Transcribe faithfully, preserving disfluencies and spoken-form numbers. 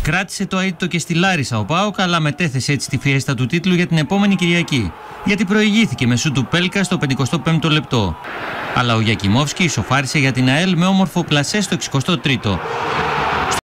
Κράτησε το αίτητο και στη Λάρισα ο ΠΑΟΚ, αλλά μετέθεσε έτσι τη φιέστα του τίτλου για την επόμενη Κυριακή, γιατί προηγήθηκε με σούτ του Πέλκα στο πενηκοστό πέμπτο λεπτό. Αλλά ο Γιακιμόφσκι ισοφάρισε για την ΑΕΛ με όμορφο πλασέ στο εξηκοστό τρίτο.